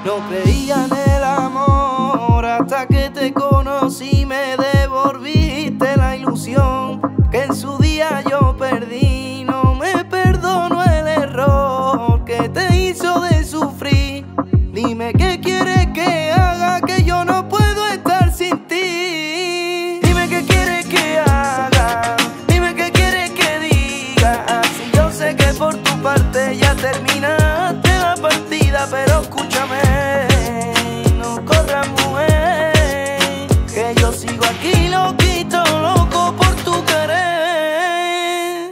No creía en el amor hasta que te conocí, me devolviste la ilusión que en su día yo perdí. No me perdono el error que te hizo de sufrir. Dime qué quieres que haga, que yo no puedo estar sin ti. Dime qué quieres que haga, dime qué quieres que diga. Si yo sé que por tu parte ya terminaste la partida, pero escúchame, no corras, mujer, que yo sigo aquí loquito, loco por tu querer.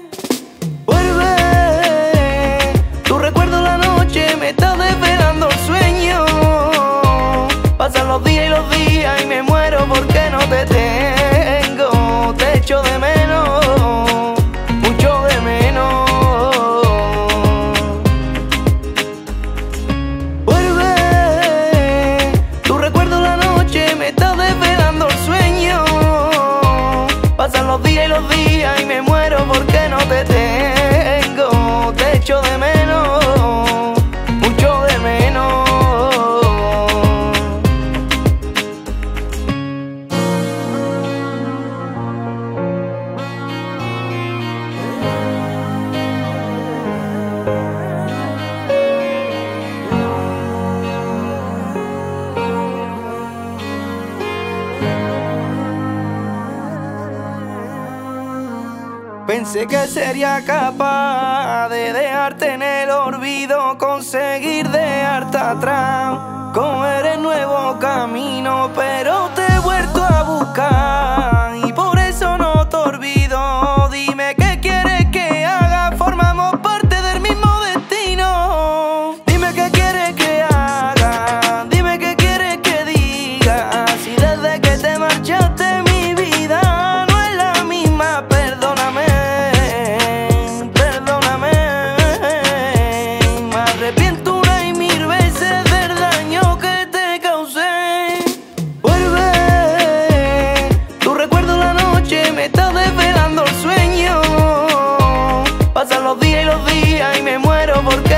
Vuelve, tu recuerdo la noche me está desvelando el sueño. Pasan los días y me muero porque no te tengo. Te echo de menos, mucho de menos. Vuelve, tu recuerdo la noche me está desvelando el sueño. Pasan los días y me muero porque no te tengo. Te echo de menos, mucho de menos. Pensé que sería capaz de dejarte en el olvido, conseguir dejarte atrás, coger el nuevo camino, pero te he vuelto a buscar y por eso no te olvido. Dime qué quieres que haga, formamos parte del mismo destino. Dime qué quieres que haga, dime qué quieres que diga. Si desde que te marchaste mi vida no es la misma, perdóname. Arrepiento una y mil veces del daño que te causé. Vuelve, tu recuerdo la noche me está desvelando el sueño. Pasan los días y me muero porque